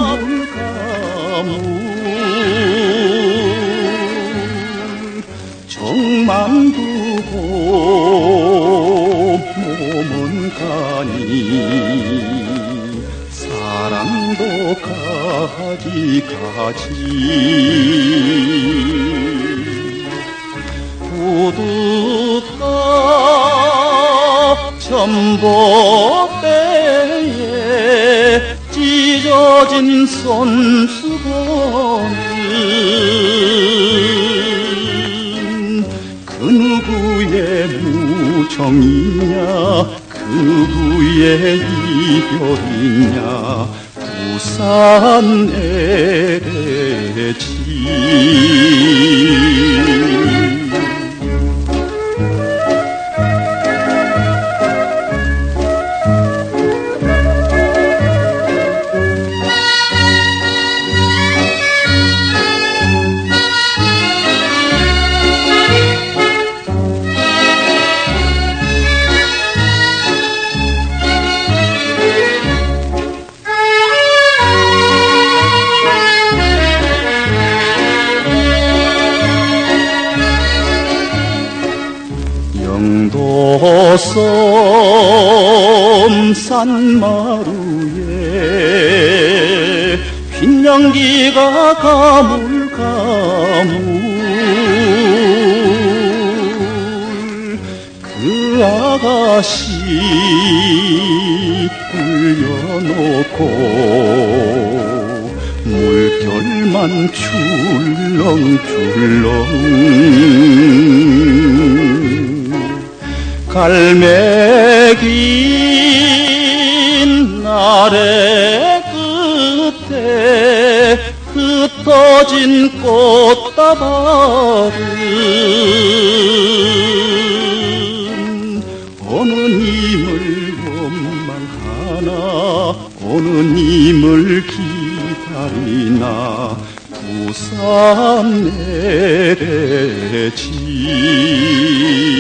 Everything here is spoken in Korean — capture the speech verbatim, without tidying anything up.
가물 가물 정만 두고 몸은 가니 사랑도 가지 가지 구두가 전봇대에 찢어진 손수건은 그 누구의 무정이냐 그 누구의 이별이냐 부산 에레지 영도섬 산마루에 빈 연기가 가물가물 그 아가씨 불려놓고 물결만 출렁출렁 갈매긴 나래 끝에 흩어진 꽃다발은 어느 님을 원망하나 어느 님을 기다리나 부산 내래지